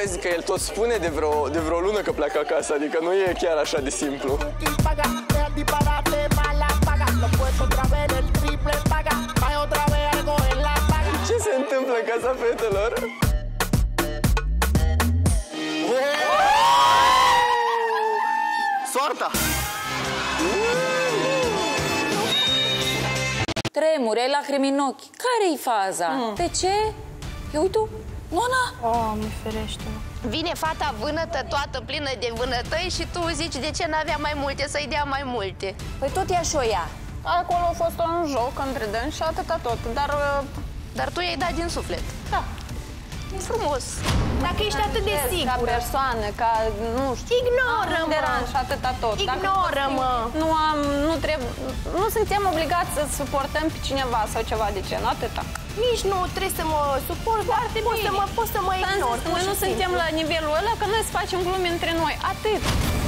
vezi că el tot spune de vreo lună că pleacă acasă, adică nu e chiar așa de simplu. Ce se întâmplă în Casa Fetelor? Soarta! Tremuri, ai lacrimi în ochi. Care-i faza? De ce? Ia uite, Nona! Mi ferește. Vine fata vânătă, toată plină de vânătăi și tu zici de ce n-avea mai multe, să-i dea mai multe. Păi tot ea și o ia. Acolo a fost un joc între dâns și atâta tot, Dar tu i-ai dat din suflet. Da. E frumos. Dacă ești atât de ca sigură, persoană, ca, nu știu, ignoră-mă! și atâta tot. Ignoră-mă! Nu suntem obligați să suportăm pe cineva sau ceva de genul, atâta. Nici nu trebuie să mă suport, Foarte bine. poți să mă ignori. Noi nu suntem la nivelul ăla, că noi să facem glume între noi, atât.